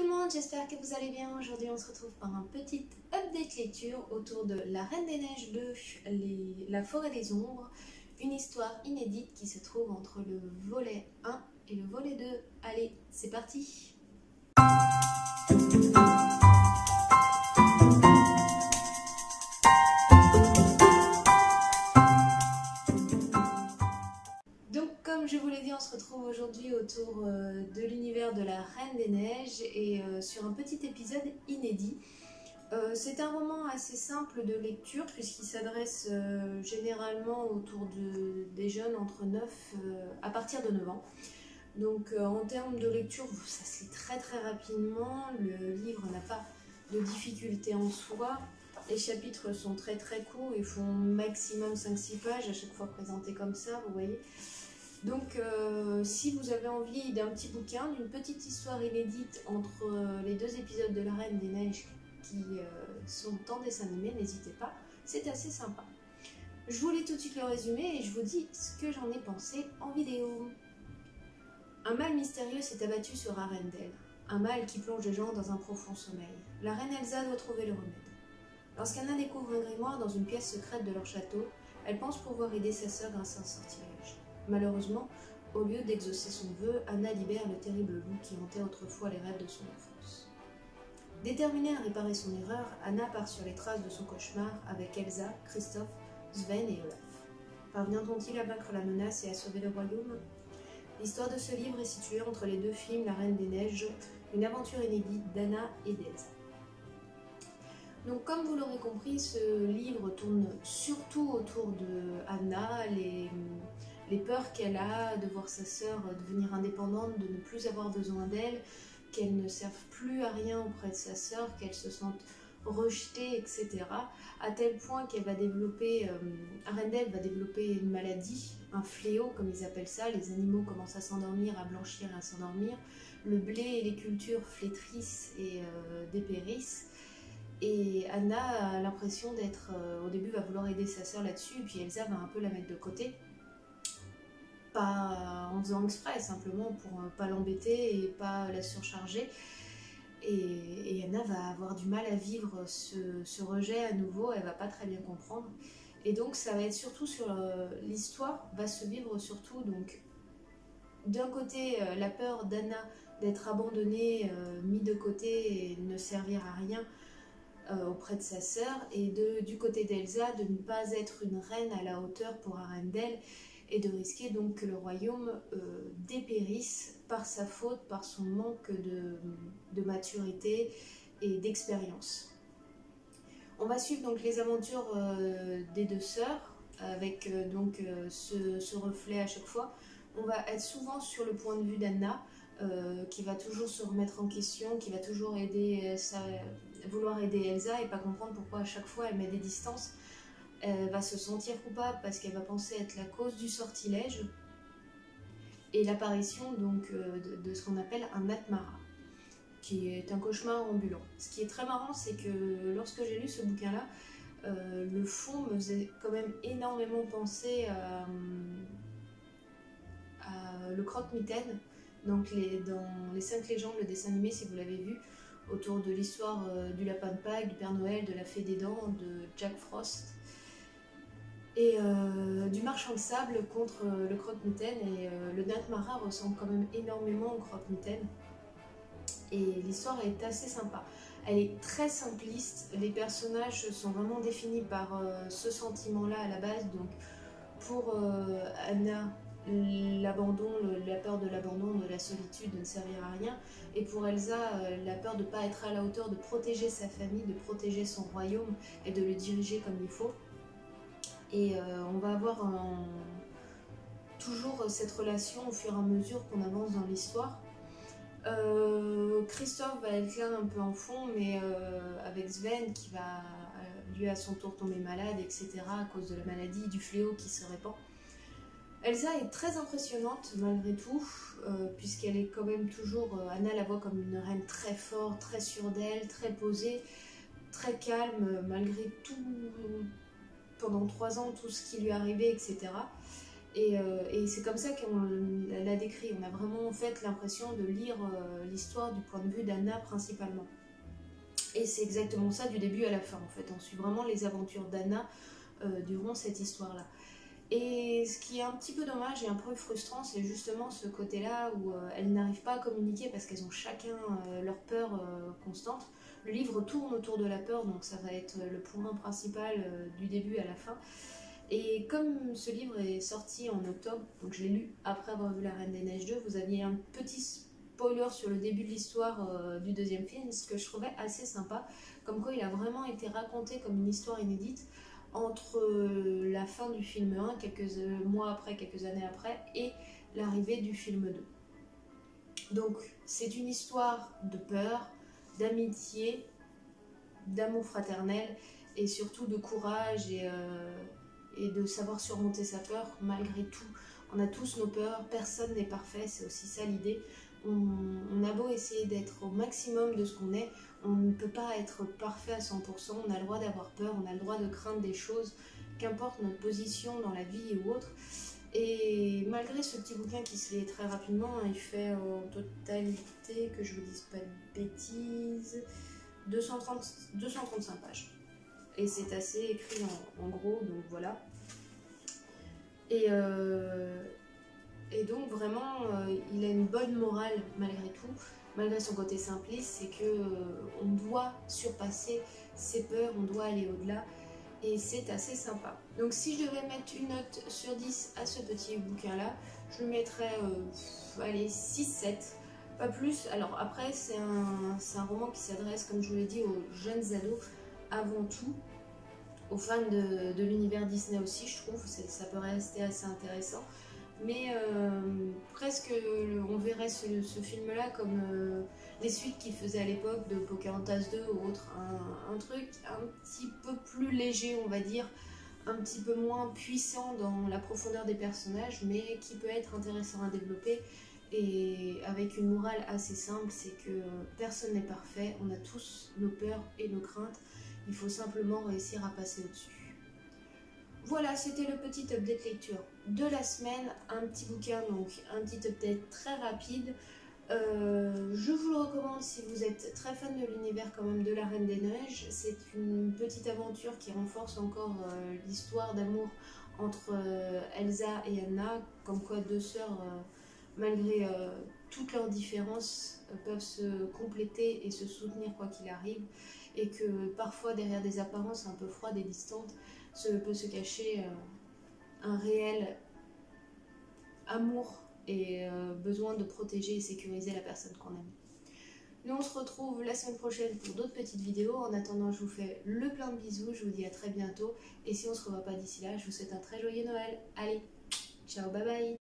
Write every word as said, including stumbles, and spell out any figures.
le monde, j'espère que vous allez bien. Aujourd'hui on se retrouve pour un petit update lecture autour de La Reine des Neiges deux, les... La Forêt des Ombres, une histoire inédite qui se trouve entre le volet un et le volet deux. Allez, c'est parti! Comme je vous l'ai dit, on se retrouve aujourd'hui autour euh, de l'univers de la Reine des Neiges et euh, sur un petit épisode inédit. Euh, c'est un roman assez simple de lecture puisqu'il s'adresse euh, généralement autour de, des jeunes entre neuf euh, à partir de neuf ans. Donc euh, en termes de lecture, ça se lit très très rapidement, le livre n'a pas de difficulté en soi. Les chapitres sont très très courts, ils font maximum cinq six pages à chaque fois présentés comme ça, vous voyez. Donc euh, si vous avez envie d'un petit bouquin, d'une petite histoire inédite entre euh, les deux épisodes de La Reine des Neiges qui euh, sont en dessin animé, n'hésitez pas, c'est assez sympa. Je vous lis tout de suite le résumé et je vous dis ce que j'en ai pensé en vidéo. Un mal mystérieux s'est abattu sur Arendelle, un mal qui plonge les gens dans un profond sommeil. La reine Elsa doit trouver le remède. Lorsqu'Anna découvre un grimoire dans une pièce secrète de leur château, elle pense pouvoir aider sa sœur grâce à un sortilège. Malheureusement, au lieu d'exaucer son vœu, Anna libère le terrible loup qui hantait autrefois les rêves de son enfance. Déterminée à réparer son erreur, Anna part sur les traces de son cauchemar avec Elsa, Christophe, Sven et Olaf. Parviendront-ils à vaincre la menace et à sauver le royaume? L'histoire de ce livre est située entre les deux films La Reine des Neiges, une aventure inédite d'Anna et d'Elsa. Donc comme vous l'aurez compris, ce livre tourne surtout autour de Anna, les... les peurs qu'elle a de voir sa sœur devenir indépendante, de ne plus avoir besoin d'elle, qu'elle ne serve plus à rien auprès de sa sœur, qu'elle se sente rejetée, et cetera. À tel point qu'elle va développer, euh, Arendelle va développer une maladie, un fléau comme ils appellent ça, les animaux commencent à s'endormir, à blanchir, à s'endormir, le blé et les cultures flétrissent et euh, dépérissent. Et Anna a l'impression d'être, euh, au début va vouloir aider sa sœur là-dessus, puis Elsa va un peu la mettre de côté. Pas en faisant exprès, simplement pour ne pas l'embêter et pas la surcharger. Et, et Anna va avoir du mal à vivre ce, ce rejet à nouveau, elle va pas très bien comprendre. Et donc ça va être surtout sur euh, l'histoire, va se vivre surtout donc d'un côté euh, la peur d'Anna d'être abandonnée, euh, mise de côté et ne servir à rien euh, auprès de sa sœur, et de, du côté d'Elsa de ne pas être une reine à la hauteur pour Arendelle, et de risquer donc que le royaume euh, dépérisse par sa faute, par son manque de, de maturité et d'expérience. On va suivre donc les aventures euh, des deux sœurs, avec euh, donc euh, ce, ce reflet à chaque fois. On va être souvent sur le point de vue d'Anna, euh, qui va toujours se remettre en question, qui va toujours aider sa, vouloir aider Elsa et pas comprendre pourquoi à chaque fois elle met des distances. Elle va se sentir coupable parce qu'elle va penser être la cause du sortilège et l'apparition donc de, de ce qu'on appelle un Atmara, qui est un cauchemar ambulant. Ce qui est très marrant, c'est que lorsque j'ai lu ce bouquin-là, euh, le fond me faisait quand même énormément penser à, à le Croque-Mitaine, donc les, dans les cinq légendes, le dessin animé, si vous l'avez vu, autour de l'histoire euh, du lapin de Pâques, du Père Noël, de la Fée des Dents, de Jack Frost. Et euh, du marchand de sable contre euh, le Croque-Mitaine, et euh, le Natmara ressemble quand même énormément au Croque-Mitaine. Et l'histoire est assez sympa. Elle est très simpliste, les personnages sont vraiment définis par euh, ce sentiment-là à la base. Donc pour euh, Anna, l'abandon, la peur de l'abandon, de la solitude, de ne servir à rien. Et pour Elsa, euh, la peur de ne pas être à la hauteur, de protéger sa famille, de protéger son royaume et de le diriger comme il faut. Et euh, on va avoir un... toujours cette relation au fur et à mesure qu'on avance dans l'histoire. Euh, Christophe va être là un peu en fond, mais euh, avec Sven qui va euh, lui à son tour tomber malade, et cetera à cause de la maladie, du fléau qui se répand. Elsa est très impressionnante malgré tout, euh, puisqu'elle est quand même toujours... Euh, Anna la voit comme une reine très forte, très sûre d'elle, très posée, très calme, malgré tout... pendant trois ans, tout ce qui lui est arrivé, et cetera. Et, euh, et c'est comme ça qu'on l'a décrit. On a vraiment en fait l'impression de lire euh, l'histoire du point de vue d'Anna principalement. Et c'est exactement ça du début à la fin en fait. On suit vraiment les aventures d'Anna euh, durant cette histoire-là. Et ce qui est un petit peu dommage et un peu frustrant, c'est justement ce côté-là où euh, elles n'arrivent pas à communiquer parce qu'elles ont chacun euh, leur peur euh, constante. Le livre tourne autour de la peur, donc ça va être le point principal euh, du début à la fin. Et comme ce livre est sorti en octobre, donc je l'ai lu après avoir vu La Reine des Neiges deux, vous aviez un petit spoiler sur le début de l'histoire euh, du deuxième film, ce que je trouvais assez sympa, comme quoi il a vraiment été raconté comme une histoire inédite entre euh, la fin du film un, quelques euh, mois après, quelques années après, et l'arrivée du film deux. Donc c'est une histoire de peur, d'amitié, d'amour fraternel, et surtout de courage et... Euh, et de savoir surmonter sa peur malgré tout. On a tous nos peurs, personne n'est parfait, c'est aussi ça l'idée. On, on a beau essayer d'être au maximum de ce qu'on est, on ne peut pas être parfait à cent pour cent, on a le droit d'avoir peur, on a le droit de craindre des choses, qu'importe notre position dans la vie ou autre. Et malgré ce petit bouquin qui se lit très rapidement, il fait en totalité, que je vous dise pas de bêtises, deux cent trente, deux cent trente-cinq pages. Et c'est assez écrit en, en gros, donc voilà. Et, euh, et donc vraiment, euh, il a une bonne morale malgré tout, malgré son côté simpliste, c'est que euh, on doit surpasser ses peurs, on doit aller au-delà, et c'est assez sympa. Donc si je devais mettre une note sur dix à ce petit bouquin-là, je lui mettrais, euh, allez, six sept, pas plus. Alors après, c'est un, c'est un roman qui s'adresse, comme je vous l'ai dit, aux jeunes ados, avant tout, aux fans de, de l'univers Disney aussi, je trouve, ça peut rester assez intéressant. Mais euh, presque, le, on verrait ce, ce film-là comme euh, les suites qu'il faisait à l'époque de Pocahontas deux ou autre. Un, un truc un petit peu plus léger, on va dire, un petit peu moins puissant dans la profondeur des personnages, mais qui peut être intéressant à développer. Et avec une morale assez simple, c'est que personne n'est parfait, on a tous nos peurs et nos craintes. Il faut simplement réussir à passer au-dessus. Voilà, c'était le petit update lecture de la semaine. Un petit bouquin, donc un petit update très rapide. Euh, je vous le recommande si vous êtes très fan de l'univers quand même de La Reine des Neiges. C'est une petite aventure qui renforce encore euh, l'histoire d'amour entre euh, Elsa et Anna. Comme quoi deux sœurs, euh, malgré euh, toutes leurs différences, euh, peuvent se compléter et se soutenir quoi qu'il arrive. Et que parfois derrière des apparences un peu froides et distantes se, peut se cacher euh, un réel amour et euh, besoin de protéger et sécuriser la personne qu'on aime. Nous on se retrouve la semaine prochaine pour d'autres petites vidéos. En attendant, je vous fais le plein de bisous, je vous dis à très bientôt. Et si on ne se revoit pas d'ici là, je vous souhaite un très joyeux Noël. Allez, ciao, bye bye.